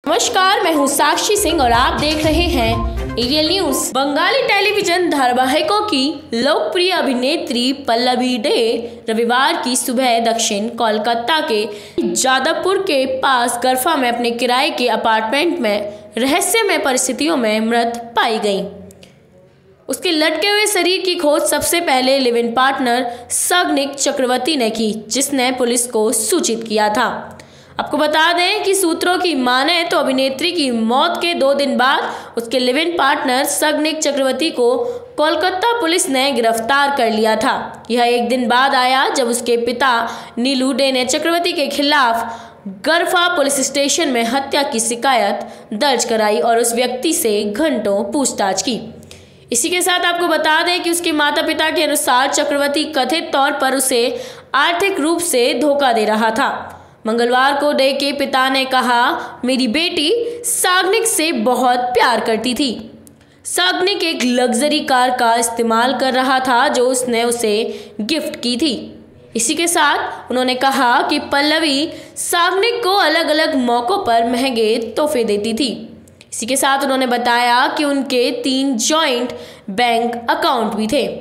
नमस्कार, मैं हूँ साक्षी सिंह और आप देख रहे हैं एरियल न्यूज। बंगाली टेलीविजन धारावाहिकों की लोकप्रिय अभिनेत्री पल्लवी डे रविवार की सुबह दक्षिण कोलकाता के जादवपुर के पास गरफा में अपने किराए के अपार्टमेंट में रहस्यमय परिस्थितियों में मृत पाई गई। उसके लटके हुए शरीर की खोज सबसे पहले लिव इन पार्टनर साग्निक चक्रवर्ती ने की, जिसने पुलिस को सूचित किया था। आपको बता दें कि सूत्रों की माने तो अभिनेत्री की मौत के 2 दिन बाद उसके लिव इन पार्टनर साग्निक चक्रवर्ती को कोलकाता पुलिस ने गिरफ्तार कर लिया था। यह एक दिन बाद आया जब उसके पिता नीलू डे ने चक्रवर्ती के खिलाफ गरफा पुलिस स्टेशन में हत्या की शिकायत दर्ज कराई और उस व्यक्ति से घंटों पूछताछ की। इसी के साथ आपको बता दें कि उसके माता पिता के अनुसार चक्रवर्ती कथित तौर पर उसे आर्थिक रूप से धोखा दे रहा था। मंगलवार को डे के पिता ने कहा, मेरी बेटी साग्निक से बहुत प्यार करती थी। साग्निक एक लग्जरी कार का इस्तेमाल कर रहा था जो उसने उसे गिफ्ट की थी। इसी के साथ उन्होंने कहा कि पल्लवी साग्निक को अलग अलग मौक़ों पर महंगे तोहफे देती थी। इसी के साथ उन्होंने बताया कि उनके 3 जॉइंट बैंक अकाउंट भी थे।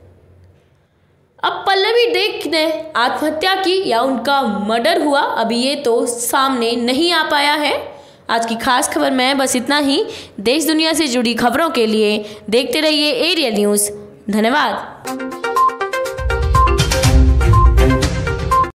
अब पल्लवी डे ने आत्महत्या की या उनका मर्डर हुआ, अभी ये तो सामने नहीं आ पाया है। आज की खास खबर में बस इतना ही। देश दुनिया से जुड़ी खबरों के लिए देखते रहिए एरियल न्यूज़। धन्यवाद।